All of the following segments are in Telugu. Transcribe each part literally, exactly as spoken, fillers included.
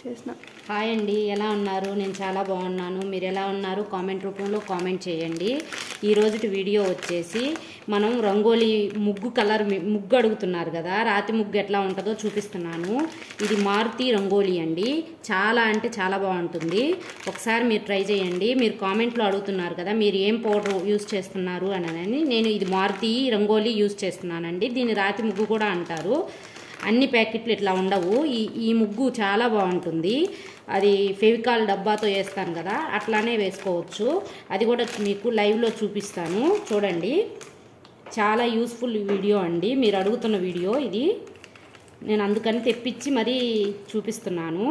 చేసిన. హాయ్ అండి, ఎలా ఉన్నారు? నేను చాలా బాగున్నాను. మీరు ఎలా ఉన్నారు? కామెంట్ రూపంలో కామెంట్ చేయండి. ఈ రోజుటి వీడియో వచ్చేసి మనం రంగోలీ ముగ్గు కలర్ ముగ్గు అడుగుతున్నారు కదా, రాతి ముగ్గు ఎట్లా ఉంటుందో చూపిస్తున్నాను. ఇది మారుతి రంగోలీ అండి. చాలా అంటే చాలా బాగుంటుంది. ఒకసారి మీరు ట్రై చేయండి. మీరు కామెంట్లో అడుగుతున్నారు కదా మీరు ఏం పౌడర్ యూజ్ చేస్తున్నారు అని. నేను ఇది మారుతి రంగోలీ యూజ్ చేస్తున్నానండి. దీన్ని రాతి ముగ్గు కూడా అంటారు. అన్ని ప్యాకెట్లు ఇట్లా ఉండవు. ఈ ఈ ముగ్గు చాలా బాగుంటుంది. అది ఫెవికాల్ డబ్బాతో వేస్తాను కదా, అట్లానే వేసుకోవచ్చు. అది కూడా మీకు లైవ్లో చూపిస్తాను, చూడండి. చాలా యూస్ఫుల్ వీడియో అండి. మీరు అడుగుతున్న వీడియో ఇది. నేను అందుకని తెప్పించి మరీ చూపిస్తున్నాను.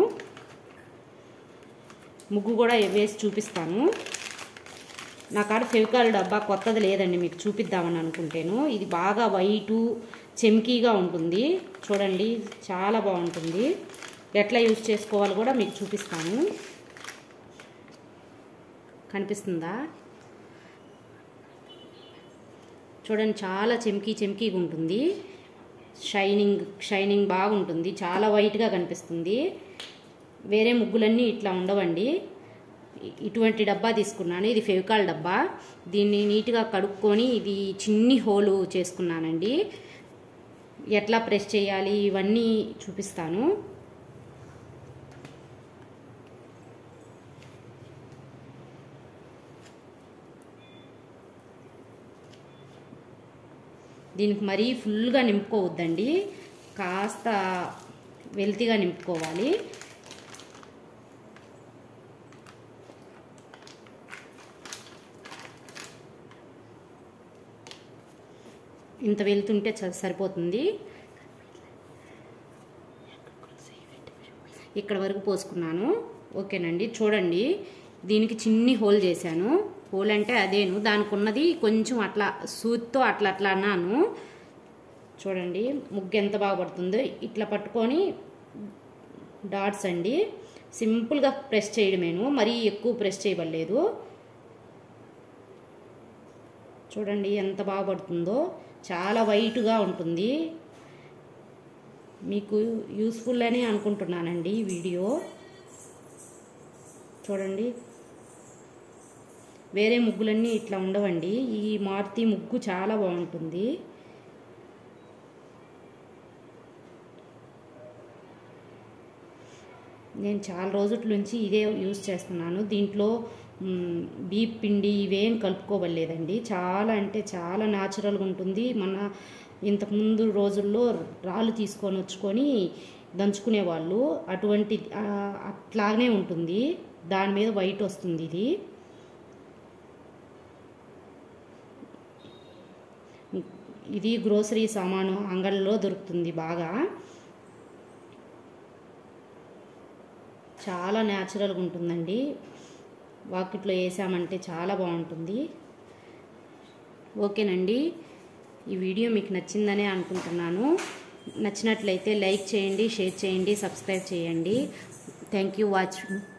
ముగ్గు కూడా వేసి చూపిస్తాను. నా కాడ ఫెవికాల్ డబ్బా కొత్తది లేదండి, మీకు చూపిద్దామని అనుకుంటేను. ఇది బాగా వైటు చెమ్కీగా ఉంటుంది. చూడండి, చాలా బాగుంటుంది. ఎట్లా యూజ్ చేసుకోవాలో కూడా మీకు చూపిస్తాను. కనిపిస్తుందా? చూడండి, చాలా చెమ్కీ చెమ్కీగా ఉంటుంది. షైనింగ్ షైనింగ్ బాగుంటుంది. చాలా వైట్గా కనిపిస్తుంది. వేరే ముగ్గులన్నీ ఇట్లా ఉండవండి. ఇటువంటి డబ్బా తీసుకున్నాను. ఇది ఫెవికాల్ డబ్బా. దీన్ని నీట్గా కడుక్కొని ఇది చిన్ని హోలు చేసుకున్నానండి. ఎట్లా ప్రెస్ చేయాలి ఇవన్నీ చూపిస్తాను. దీనికి మరీ ఫుల్గా నింపుకోవద్దండి, కాస్త వెల్తిగా నింపుకోవాలి. ఇంత వెళ్తుంటే సరిపోతుంది. ఇక్కడ వరకు పోసుకున్నాను. ఓకేనండి, చూడండి. దీనికి చిన్ని హోల్ చేశాను. హోల్ అంటే అదేను, దానికి ఉన్నది కొంచెం అట్లా సూత్తో అట్లా అట్లా అన్నాను. చూడండి ముగ్గు ఎంత బాగా పడుతుందో. ఇట్లా పట్టుకొని డాట్స్ అండి, సింపుల్గా ప్రెస్ చేయడమేను, మరీ ఎక్కువ ప్రెస్ చేయబడలేదు. చూడండి ఎంత బాగా పడుతుందో. చాలా వైట్గా ఉంటుంది. మీకు యూస్ఫుల్ అని అనుకుంటున్నానండి ఈ వీడియో. చూడండి, వేరే ముగ్గులన్నీ ఇట్లా ఉండవండి. ఈ మారుతి ముగ్గు చాలా బాగుంటుంది. నేను చాలా రోజుల నుంచి ఇదే యూజ్ చేస్తున్నాను. దీంట్లో బీప్ పిండి ఇవేం కలుపుకోవలేదండి. చాలా అంటే చాలా న్యాచురల్గా ఉంటుంది. మన ఇంతకుముందు రోజుల్లో రాళ్ళు తీసుకొని వచ్చుకొని దంచుకునేవాళ్ళు, అటువంటి అట్లానే ఉంటుంది. దాని మీద వైట్ వస్తుంది. ఇది ఇది గ్రోసరీ సామాను అంగళ్ళలో దొరుకుతుంది బాగా. చాలా న్యాచురల్గా ఉంటుందండి. వాకిట్లో వేసామంటే చాలా బాగుంటుంది. ఓకేనండి, ఈ వీడియో మీకు నచ్చిందనే అనుకుంటున్నాను. నచ్చినట్లయితే లైక్ చేయండి, షేర్ చేయండి, సబ్స్క్రైబ్ చేయండి. Thank you watching.